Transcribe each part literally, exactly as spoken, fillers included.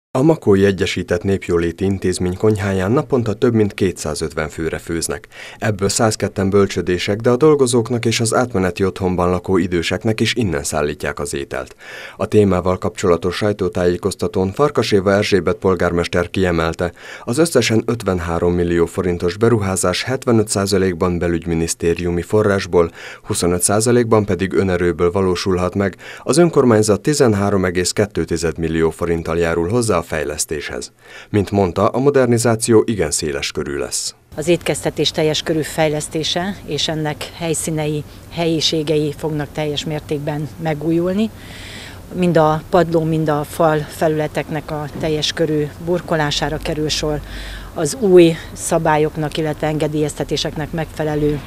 A Makói Egyesített Népjóléti Intézmény konyháján naponta több mint kétszázötven főre főznek. Ebből százketten bölcsödések, de a dolgozóknak és az átmeneti otthonban lakó időseknek is innen szállítják az ételt. A témával kapcsolatos sajtótájékoztatón Farkas Éva Erzsébet polgármester kiemelte, az összesen ötvenhárom millió forintos beruházás hetvenöt százalékban belügyminisztériumi forrásból, huszonöt százalékban pedig önerőből valósulhat meg, az önkormányzat tizenhárom egész kettő millió forinttal járul hozzá a fejlesztéshez. Mint mondta, a modernizáció igen széles körű lesz. Az étkeztetés teljes körű fejlesztése és ennek helyszínei, helyiségei fognak teljes mértékben megújulni. Mind a padló, mind a fal felületeknek a teljes körű burkolására kerül sor, az új szabályoknak, illetve engedélyeztetéseknek megfelelő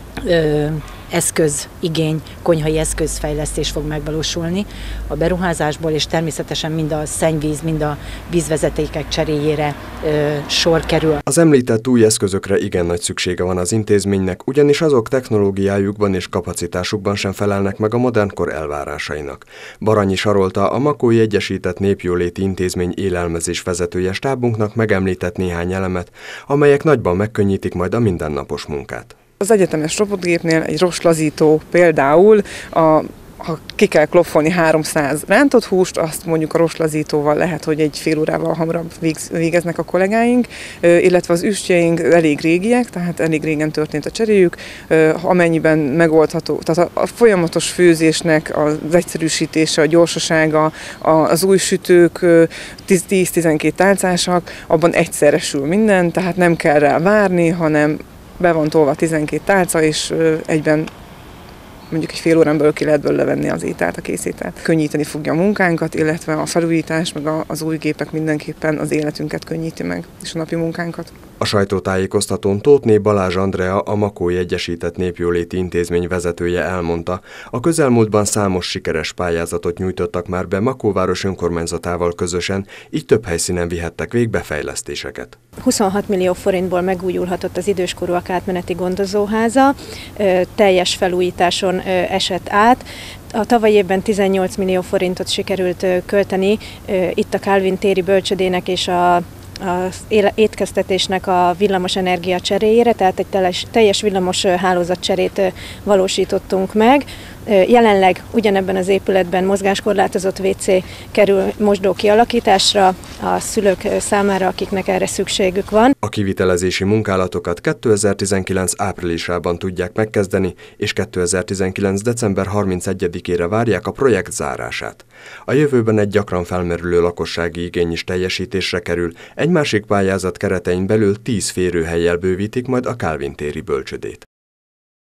ö, eszközigény, konyhai eszközfejlesztés fog megvalósulni a beruházásból, és természetesen mind a szennyvíz, mind a vízvezetékek cseréjére ö, sor kerül. Az említett új eszközökre igen nagy szüksége van az intézménynek, ugyanis azok technológiájukban és kapacitásukban sem felelnek meg a modern kor elvárásainak. Baranyi Sarolta, a Makói Egyesített Népjóléti Intézmény élelmezés vezetője stábunknak megemlített néhány elemet, amelyek nagyban megkönnyítik majd a mindennapos munkát. Az egyetemes robotgépnél egy roslazító például, a, ha ki kell klopfolni háromszáz rántott húst, azt mondjuk a roslazítóval lehet, hogy egy fél órával hamarabb végeznek a kollégáink, illetve az üstjeink elég régiek, tehát elég régen történt a cseréjük, amennyiben megoldható. Tehát a folyamatos főzésnek az egyszerűsítése, a gyorsasága, az új sütők, tíz-tizenkét tálcásak, abban egyszerre sül minden, tehát nem kell rá várni, hanem be van tolva tizenkét tálca, és egyben mondjuk egy fél órán belül ki lehet belőle venni az ételt, a készételt. Könnyíteni fogja a munkánkat, illetve a felújítás, meg az új gépek mindenképpen az életünket könnyíti meg, és a napi munkánkat. A sajtótájékoztatón Tóthné Balázs Andrea, a Makói Egyesített Népjóléti Intézmény vezetője elmondta, a közelmúltban számos sikeres pályázatot nyújtottak már be Makóváros önkormányzatával közösen, így több helyszínen vihettek végbe fejlesztéseket. huszonhat millió forintból megújulhatott az időskorúak átmeneti gondozóháza, teljes felújításon esett át. A tavalyi évben tizennyolc millió forintot sikerült költeni itt a Kálvin téri bölcsödének és a az étkeztetésnek a villamos energia cseréjére, tehát egy teljes, teljes villamos hálózatcserét valósítottunk meg. Jelenleg ugyanebben az épületben mozgáskorlátozott vé cé kerül mosdó kialakításra a szülők számára, akiknek erre szükségük van. A kivitelezési munkálatokat kétezer-tizenkilenc áprilisában tudják megkezdeni, és kétezer-tizenkilenc december harmincegyedikére várják a projekt zárását. A jövőben egy gyakran felmerülő lakossági igény is teljesítésre kerül, egy másik pályázat keretein belül tíz férőhellyel bővítik majd a Kálvin téri bölcsödét.